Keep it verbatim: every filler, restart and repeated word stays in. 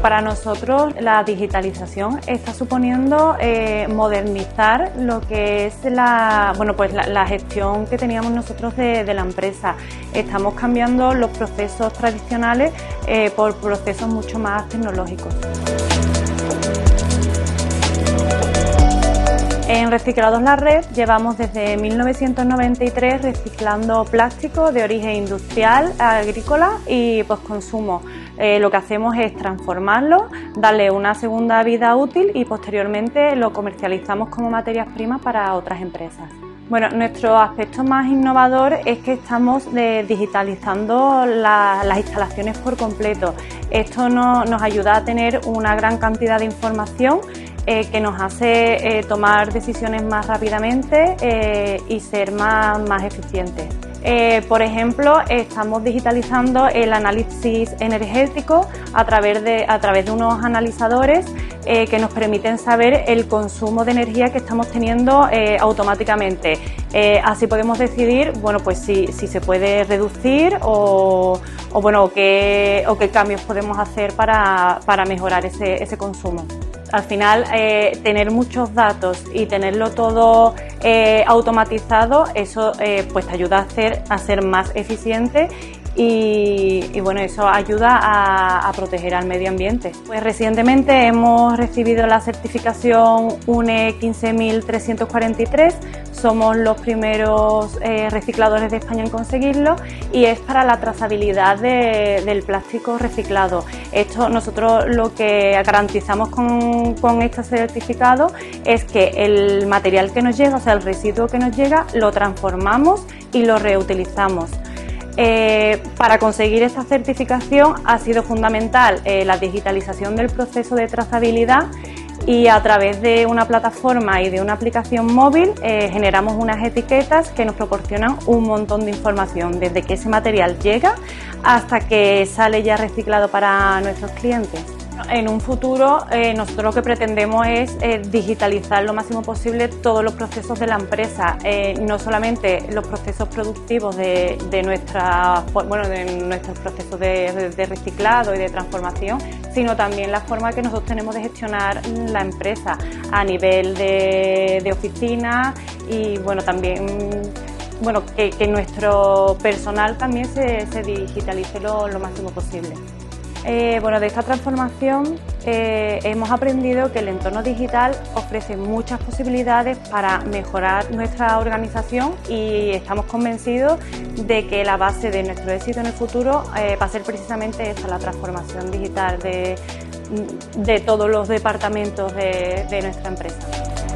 para nosotros la digitalización está suponiendo eh, modernizar lo que es la, bueno, pues la, la gestión que teníamos nosotros de, de la empresa. Estamos cambiando los procesos tradicionales eh, por procesos mucho más tecnológicos. En Reciclados La Red llevamos desde mil novecientos noventa y tres reciclando plástico de origen industrial, agrícola y postconsumo. Eh, lo que hacemos es transformarlo, darle una segunda vida útil y posteriormente lo comercializamos como materias primas para otras empresas. Bueno, nuestro aspecto más innovador es que estamos de, digitalizando la, las instalaciones por completo. Esto no, nos ayuda a tener una gran cantidad de información Eh, que nos hace eh, tomar decisiones más rápidamente eh, y ser más, más eficientes. Eh, por ejemplo, estamos digitalizando el análisis energético a través de, a través de unos analizadores eh, que nos permiten saber el consumo de energía que estamos teniendo eh, automáticamente. Eh, así podemos decidir, bueno, pues si, si se puede reducir o, o, bueno, qué, o qué cambios podemos hacer para, para mejorar ese, ese consumo. Al final, eh, tener muchos datos y tenerlo todo eh, automatizado, eso eh, pues te ayuda a, hacer, a ser más eficiente y, y bueno, eso ayuda a, a proteger al medio ambiente. Pues recientemente hemos recibido la certificación U N E quince mil trescientos cuarenta y tres, somos los primeros eh, recicladores de España en conseguirlo y es para la trazabilidad de, del plástico reciclado. Esto nosotros lo que garantizamos con, con este certificado es que el material que nos llega, o sea el residuo que nos llega, lo transformamos y lo reutilizamos. Eh, para conseguir esta certificación ha sido fundamental eh, la digitalización del proceso de trazabilidad y a través de una plataforma y de una aplicación móvil eh, generamos unas etiquetas que nos proporcionan un montón de información desde que ese material llega hasta que sale ya reciclado para nuestros clientes. En un futuro eh, nosotros lo que pretendemos es eh, digitalizar lo máximo posible todos los procesos de la empresa, eh, no solamente los procesos productivos de, de, nuestra, bueno, de nuestros procesos de, de, de reciclado y de transformación, sino también la forma que nosotros tenemos de gestionar la empresa a nivel de, de oficina y bueno, también bueno, que, que nuestro personal también se, se digitalice lo, lo máximo posible. Eh, bueno, de esta transformación eh, hemos aprendido que el entorno digital ofrece muchas posibilidades para mejorar nuestra organización y estamos convencidos de que la base de nuestro éxito en el futuro eh, va a ser precisamente esta, la transformación digital de, de todos los departamentos de, de nuestra empresa.